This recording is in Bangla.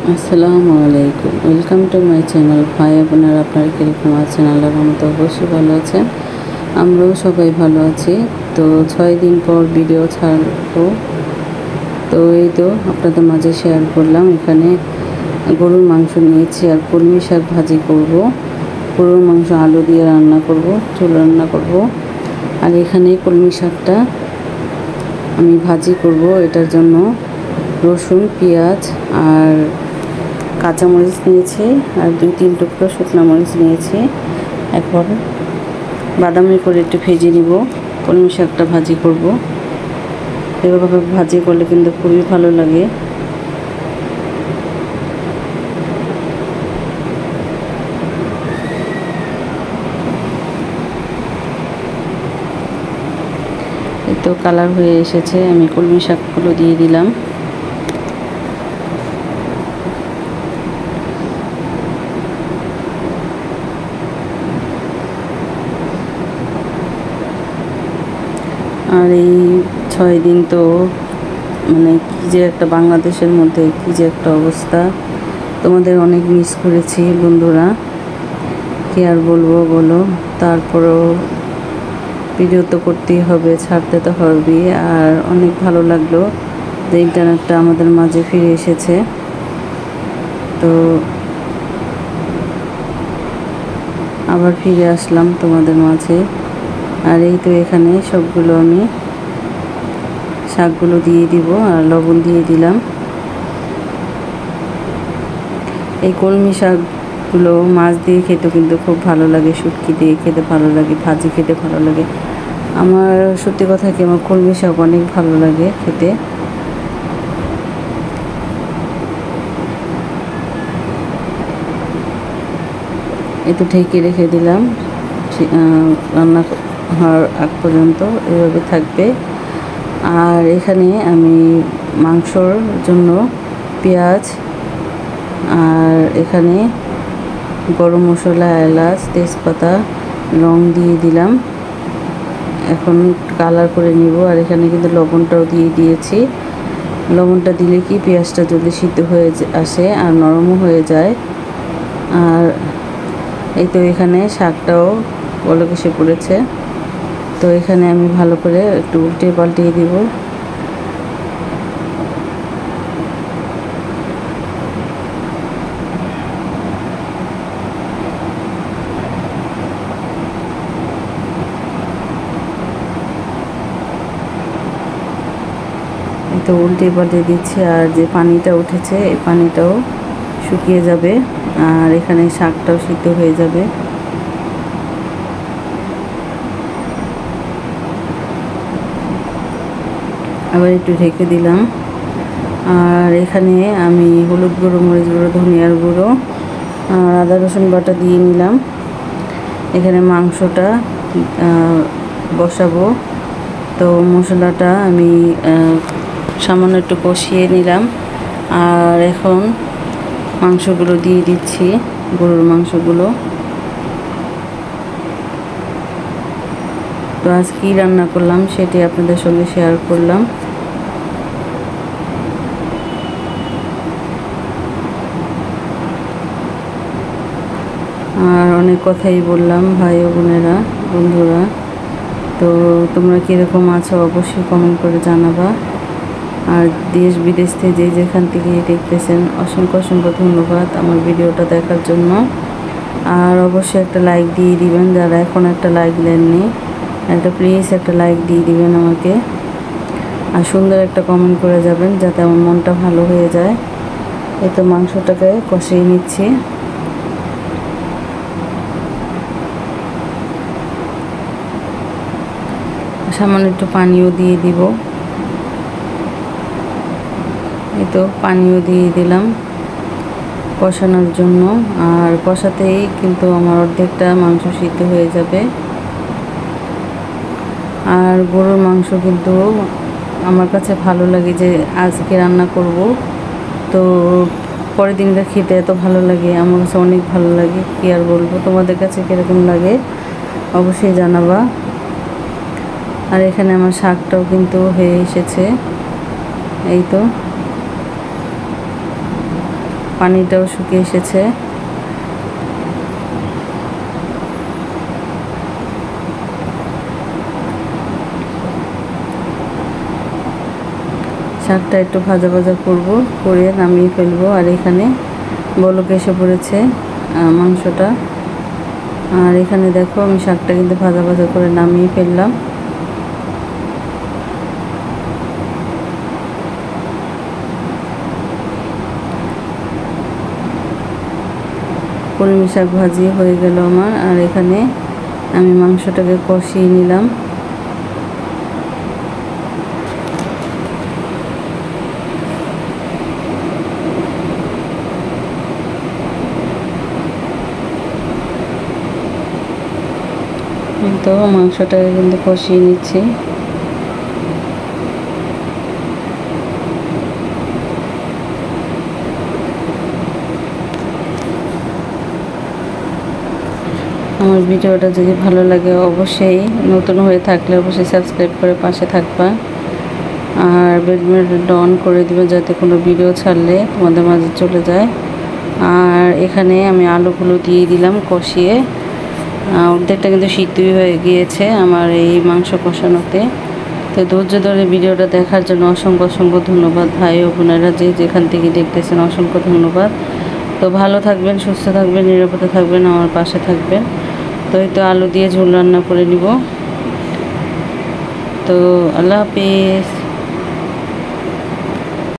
আসসালামু আলাইকুম, ওয়েলকাম টু মাই চ্যানেল। ভাই বোনেরা, আপনারা কীরকম আছেন? আল্লাহর রহমতে অবশ্যই ভালো আছেন। আমরাও সবাই ভালো আছি। তো 6 দিন পর ভিডিও ছাড়বো, তো এই তো আপনাদের মাঝে শেয়ার করলাম। এখানে গরুর মাংস নিয়েছি আর কলমি শাক ভাজি করব। গরুর মাংস আলু দিয়ে রান্না করব, চুল রান্না করব। আর এখানে কলমি শাকটা আমি ভাজি করব। এটার জন্য রসুন, পেঁয়াজ আর কাঁচামরিচ নিয়েছি আর 2-3 টুকরো শুকনো মরিচ নিয়েছি। এখন বাদামি করে একটু ভেজে নিব। কলমি শাকটা ভাজি করব। এভাবে ভাজি করলে কিন্তু খুবই ভালো লাগে। এই তো কালার হয়ে এসেছে। আমি কলমি শাকগুলো দিয়ে দিলাম। আর এই 6 দিন তো মানে কী যে একটা বাংলাদেশের মধ্যে কী যে একটা অবস্থা, তোমাদের অনেক মিস করেছি বন্ধুরা, কী আর বলবো বলো। তারপরেও ভিডিও তো করতেই হবে, ছাড়তে তো হবেই। আর অনেক ভালো লাগলো যে ইন্টারনেটটা আমাদের মাঝে ফিরে এসেছে। তো আবার ফিরে আসলাম তোমাদের মাঝে। আর এই তো এখানে সবগুলো আমি শাকগুলো দিয়ে দিব আর লবণ দিয়ে দিলাম। এই কলমি শাকগুলো মাছ দিয়ে খেতে কিন্তু খুব ভালো লাগে, শুটকি দিয়ে খেতে ভালো লাগে, ভাজি খেতে ভালো লাগে। আমার সত্যি কথা কি, আমার কলমি শাক অনেক ভালো লাগে খেতে। একটু ঢেকে রেখে দিলাম, রান্না হওয়ার আগ পর্যন্ত এভাবে থাকবে। আর এখানে আমি মাংসর জন্য পেঁয়াজ আর এখানে গরম মশলা, এলাচ, তেজপাতা, লং দিয়ে দিলাম। এখন কালার করে নিব। আর এখানে কিন্তু লবণটাও দিয়ে দিয়েছি। লবণটা দিলে কি পেঁয়াজটা জলদি সিদ্ধ হয়ে আসে আর নরমও হয়ে যায়। আর এই তো এখানে শাকটাও বলক এসে পড়েছে। তো এখানে আমি ভালো করে একটু উল্টে পাল্টিয়ে দিব। তো উল্টে পাল্টে দিচ্ছি। আর যে পানিটা উঠেছে এই পানিটাও শুকিয়ে যাবে আর এখানে শাকটাও সিদ্ধ হয়ে যাবে। আবার একটু ঢেকে দিলাম। আর এখানে আমি হলুদ গুঁড়ো, মরিচ গুঁড়ো, ধনিয়ার গুঁড়ো আর আদা রসুন বাটা দিয়ে নিলাম। এখানে মাংসটা বসাবো। তো মশলাটা আমি সামান্য একটু কষিয়ে নিলাম। আর এখন মাংসগুলো দিয়ে দিচ্ছি, গরুর মাংসগুলো। তো আজ কী রান্না করলাম সেটি আপনাদের সঙ্গে শেয়ার করলাম। আর অনেক কথাই বললাম ভাই ও বোনেরা, বন্ধুরা। তো তোমরা কীরকম আছো অবশ্যই কমেন্ট করে জানাবা। আর দেশ বিদেশ থেকে যেখান থেকে দেখতেছেন অসংখ্য অসংখ্য ধন্যবাদ আমার ভিডিওটা দেখার জন্য। আর অবশ্যই একটা লাইক দিয়ে দিবেন, যারা এখন একটা লাইক দেননি, প্লিজ একটা লাইক দিয়ে দিবেন আমাকে। আর সুন্দর একটা কমেন্ট করে যাবেন যাতে আমার মনটা ভালো হয়ে যায়। এই তো মাংসটাকে কষিয়ে নিচ্ছি। সামান্য একটু পানিও দিয়ে দিব। এই তো পানিও দিয়ে দিলাম কষানোর জন্য। আর কষাতেই কিন্তু আমার অর্ধেকটা মাংস সিদ্ধ হয়ে যাবে। আর গরুর মাংস কিন্তু আমার কাছে ভালো লাগে যে আজকে রান্না করব, তো পরের দিনটা খেতে এত ভালো লাগে, আমার কাছে অনেক ভালো লাগে। কী আর বলবো, তোমাদের কাছে কীরকম লাগে অবশ্যই জানাবা। আর এখানে আমার শাকটাও কিন্তু হয়ে এসেছে। এই তো পানিটাও শুকিয়ে এসেছে। শাকটা একটু ভাজা ভাজা করব, করে নামিয়ে ফেলবো। আর এখানে বলক এসে পড়েছে মাংসটা। আর এখানে দেখো আমি শাকটা কিন্তু ভাজা ভাজা করে নামিয়ে ফেললাম। কলমি শাক ভাজি হয়ে গেল আমার। আর এখানে আমি মাংসটাকে কষিয়ে নিলাম। তো মাংসটাকে কিন্তু কষিয়ে নিচ্ছি। আমার ভিডিওটা যদি ভালো লাগে অবশ্যই, নতুন হয়ে থাকলে অবশ্যই সাবস্ক্রাইব করে পাশে থাকবা। আর বেল বাটনটা অন করে দিবে যাতে কোনো ভিডিও ছাড়লে তোমাদের মাঝে চলে যায়। আর এখানে আমি আলুগুলো দিয়ে দিলাম কষিয়ে। অর্ধেকটা কিন্তু সিদ্ধই হয়ে গিয়েছে আমার এই মাংস কষানোতে। তো ধৈর্য ধরে ভিডিওটা দেখার জন্য অসংখ্য অসংখ্য ধন্যবাদ ভাই ও বোনেরা, যে যেখান থেকে দেখতেছেন অসংখ্য ধন্যবাদ। তো ভালো থাকবেন, সুস্থ থাকবেন, নিরাপদে থাকবেন, আমার পাশে থাকবেন। তো এই তো আলু দিয়ে ঝোল রান্না করে নিব। তো আল্লাহ হাফিজ।